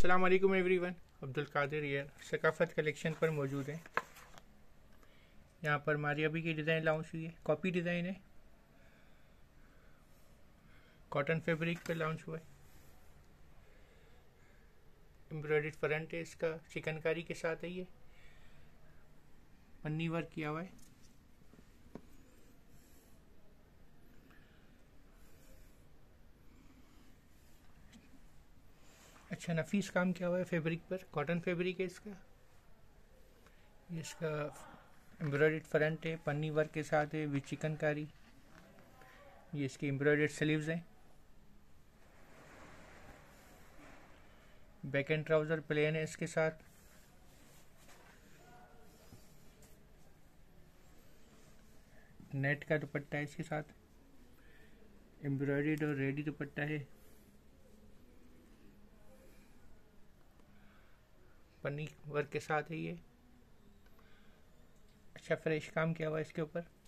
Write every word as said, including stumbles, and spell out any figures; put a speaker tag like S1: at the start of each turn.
S1: अस्सलाम वालेकुम एवरीवन। अब्दुल कादिर ये सकाफत कलेक्शन पर मौजूद है। यहाँ पर मारिया भी की डिज़ाइन लॉन्च हुई है, कॉपी डिज़ाइन है, कॉटन फैब्रिक पे लॉन्च हुआ है। एम्ब्रॉयडर्ड फ्रंट है इसका, चिकनकारी के साथ है, ये पन्नी वर्क किया हुआ है। अच्छा नफीस काम किया हुआ है फैब्रिक पर, कॉटन फैब्रिक है इसका। ये इसका एम्ब्रॉयडर्ड फ्रंट है, पन्नी वर्क के साथ है विद चिकनकारी। ये इसकी एम्ब्रॉयडर्ड स्लीव्स हैं। बैक एंड ट्राउजर प्लेन है इसके साथ। नेट का दुपट्टा है इसके साथ, एम्ब्रॉयडर्ड और रेडी दुपट्टा है। पन्नी वर्क के साथ है ये। अच्छा फ्रेश काम किया हुआ है इसके ऊपर।